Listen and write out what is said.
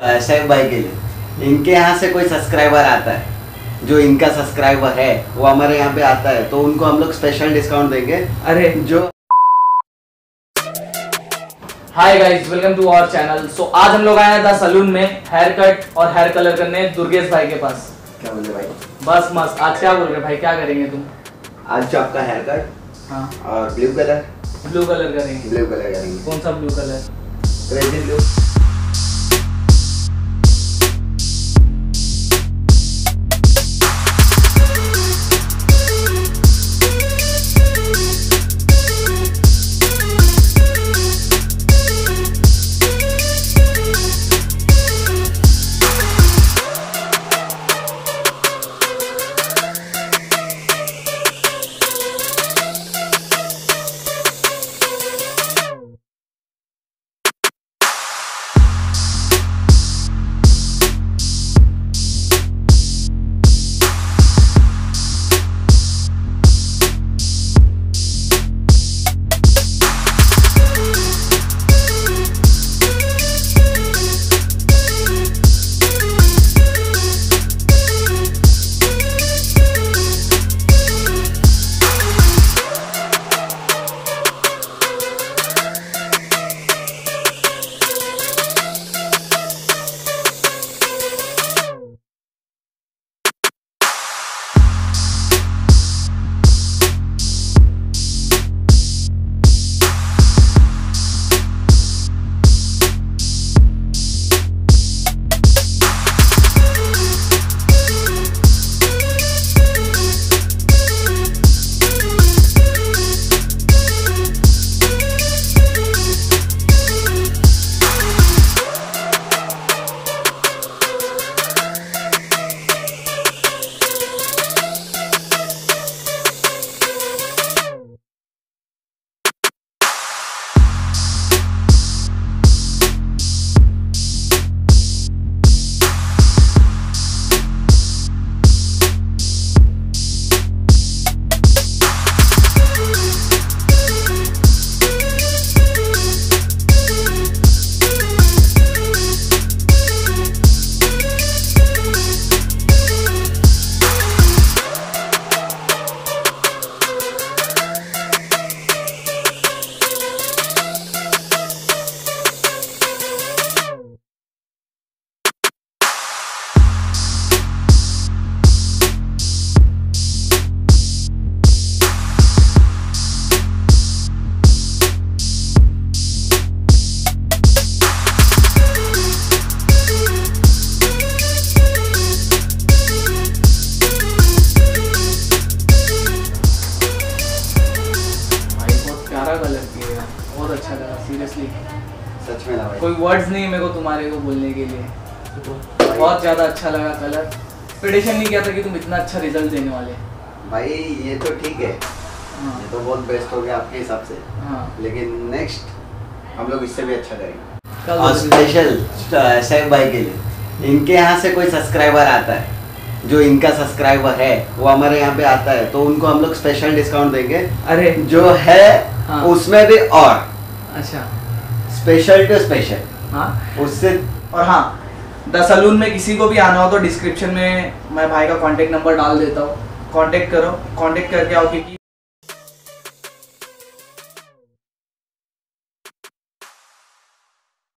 सैफ भाई के लिए। इनके यहाँ से कोई सब्सक्राइबर आता है, जो इनका सब्सक्राइबर है वो हमारे यहाँ पे आता है, तो उनको हम लोग स्पेशल डिस्काउंट देंगे। अरे जो hi guys, welcome to our channel. So आज हम लोग आए हैं द सलून में हेयर कट और हेयर कलर करने दुर्गेश भाई के पास। क्या बोले भाई? बस मस्त। आज क्या बोल रहे भाई, क्या करेंगे तुम? आज जो आपका हेयर कट, हाँ, और ब्लू कलर करेंगे। ब्लू कलर करेंगे। कौन सा ब्लू कलर? Crazy blue. बहुत अच्छा लगा सीरियसली, सच में ना भाई, कोई वर्ड्स नहीं मेरे को तुम्हारे को बोलने के लिए। बहुत ज्यादा अच्छा लगा कलर। एक्सपेक्टेशन नहीं किया था कि तुम इतना अच्छा रिजल्ट देने वाले। भाई ये तो ठीक है, हाँ, ये तो बहुत बेस्ट हो गया आपके हिसाब से। हाँ, लेकिन नेक्स्ट हम लोग इससे भी अच्छा करेंगे। कल और स्पेशल सैफ भाई के लिए। इनके यहाँ से कोई सब्सक्राइबर आता है, जो इनका सब्सक्राइबर है वो हमारे यहाँ पे आता है, तो उनको हम लोग स्पेशल डिस्काउंट देंगे। अरे जो है हाँ, उसमें भी और अच्छा, स्पेशल टू स्पेशल। हाँ उससे और हाँ, द सलून में किसी को भी आना हो तो डिस्क्रिप्शन में मैं भाई का कांटेक्ट नंबर डाल देता हूँ, कांटेक्ट करो, कांटेक्ट करके आओ, क्योंकि